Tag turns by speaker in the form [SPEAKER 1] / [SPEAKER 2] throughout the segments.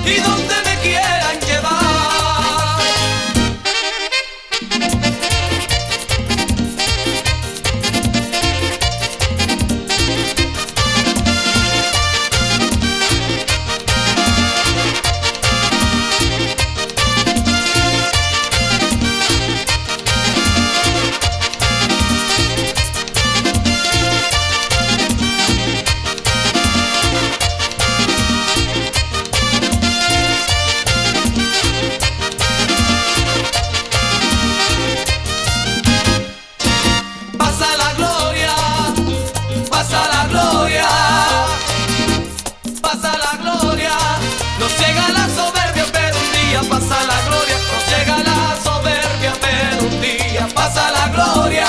[SPEAKER 1] y donde me quieran llevar. Nos llega la soberbia, pero un día pasa la gloria. Nos llega la soberbia, pero un día pasa la gloria.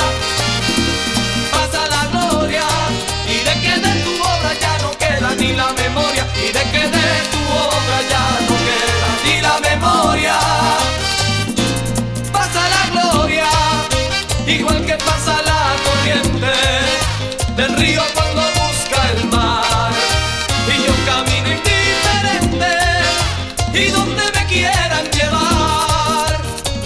[SPEAKER 1] Pasa la gloria, y de que de tu obra ya no queda ni la memoria. Y de que de tu obra ya no queda ni la memoria. Pasa la gloria, igual que pasa la corriente del río cuando busca el mar. Y yo camino indiferente y donde me quieran llevar.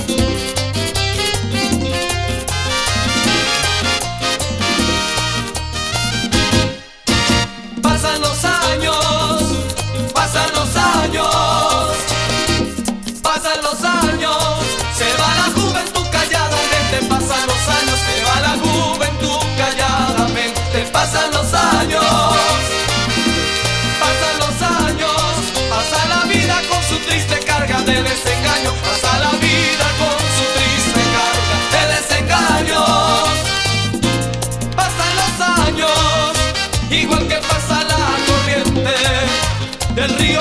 [SPEAKER 1] Pasan los años, pasan los años, pasan los años, se va la juventud calladamente. Pasan los años, se va la juventud calladamente. Pasan los años. Triste carga de desengaño, pasa la vida con su triste carga de desengaños. Pasan los años, igual que pasa la corriente del río